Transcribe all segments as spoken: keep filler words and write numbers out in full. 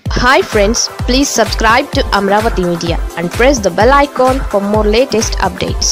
Hi friends, please subscribe to Amravati Media and press the bell icon for more latest updates.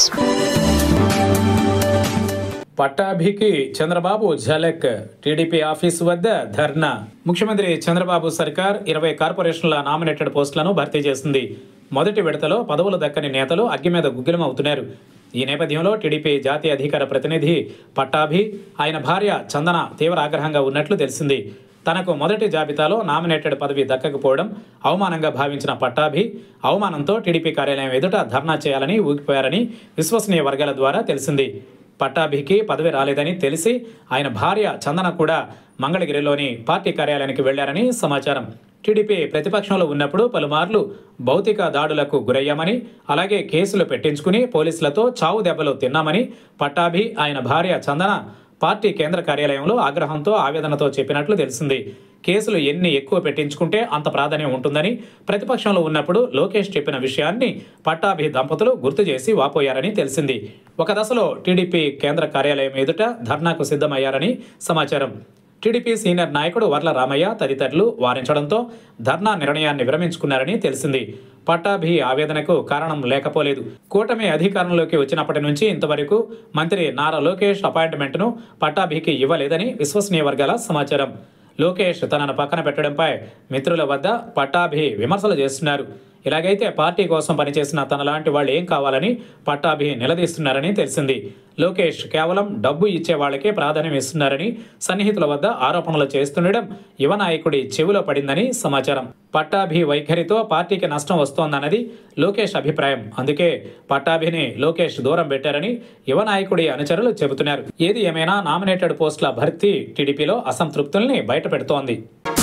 పట్టాభికి చంద్రబాబు ఝలక్. TDP office వద్ద ధర్నా. ముఖ్యమంత్రి చంద్రబాబు సర్కార్ ఇరవై కార్పొరేషన్ల నామినేటెడ్ పోస్టులను భర్తీ చేసింది. మొదటి విడతలో పదవులు దక్కని నేతలు అగ్గి మీద గుగ్గిలమవుతున్నారు. ఈ నేపథ్యంలో టీడీపీ జాతీయ అధికార ప్రతినిధి పట్టాభి, ఆయన భార్య చందన తీవ్ర ఆగ్రహంగా ఉన్నట్లు తెలిసింది. తనకు మొదటి జాబితాలో నామినేటెడ్ పదవి దక్కకపోవడం అవమానంగా భావించిన పట్టాభి అవమానంతో టీడీపీ కార్యాలయం ఎదుట ధర్నా చేయాలని ఊగిపోయారని విశ్వసనీయ వర్గాల ద్వారా తెలిసింది. పట్టాభికి పదవి రాలేదని తెలిసి ఆయన భార్య చందన కూడా మంగళగిరిలోని పార్టీ కార్యాలయానికి వెళ్లారని సమాచారం. టీడీపీ ప్రతిపక్షంలో ఉన్నప్పుడు పలుమార్లు భౌతిక దాడులకు గురయ్యామని, అలాగే కేసులు పెట్టించుకుని పోలీసులతో చావు దెబ్బలు తిన్నామని పట్టాభి, ఆయన భార్య చందన పార్టీ కేంద్ర కార్యాలయంలో ఆగ్రహంతో ఆవేదనతో చెప్పినట్లు తెలిసింది. కేసులు ఎన్ని ఎక్కువ పెట్టించుకుంటే అంత ప్రాధాన్యం ఉంటుందని ప్రతిపక్షంలో ఉన్నప్పుడు లోకేష్ చెప్పిన విషయాన్ని పట్టాభి దంపతులు గుర్తు చేసి వాపోయారని తెలిసింది. ఒక దశలో టీడీపీ కేంద్ర కార్యాలయం ఎదుట ధర్నాకు సిద్ధమయ్యారని సమాచారం. టీడీపీ సీనియర్ నాయకుడు వర్ల రామయ్య తదితరులు వారించడంతో ధర్నా నిర్ణయాన్ని విరమించుకున్నారని తెలిసింది. పట్టాభి ఆవేదనకు కారణం లేకపోలేదు. కూటమి అధికారంలోకి వచ్చినప్పటి నుంచి ఇంతవరకు మంత్రి నారా లోకేష్ అపాయింట్మెంట్ను పట్టాభికి ఇవ్వలేదని విశ్వసనీయ వర్గాల సమాచారం. లోకేష్ తనను పక్కన పెట్టడంపై మిత్రుల వద్ద పట్టాభి విమర్శలు చేస్తున్నారు. ఇలాగైతే పార్టీ కోసం పనిచేసిన తనలాంటి వాళ్ళు ఏం కావాలని పట్టాభి నిలదీస్తున్నారని తెలిసింది. లోకేష్ కేవలం డబ్బు ఇచ్చే వాళ్ళకే ప్రాధాన్యం ఇస్తున్నారని సన్నిహితుల వద్ద ఆరోపణలు చేస్తుండడం యువ నాయకుడి చెవిలో పడిందని సమాచారం. పట్టాభి వైఖరితో పార్టీకి నష్టం వస్తోందన్నది లోకేష్ అభిప్రాయం. అందుకే పట్టాభిని లోకేష్ దూరం పెట్టారని యువ నాయకుడి అనుచరులు చెబుతున్నారు. ఏది ఏమైనా నామినేటెడ్ పోస్టుల భర్తీ టీడీపీలో అసంతృప్తుల్ని బయటపెడుతోంది.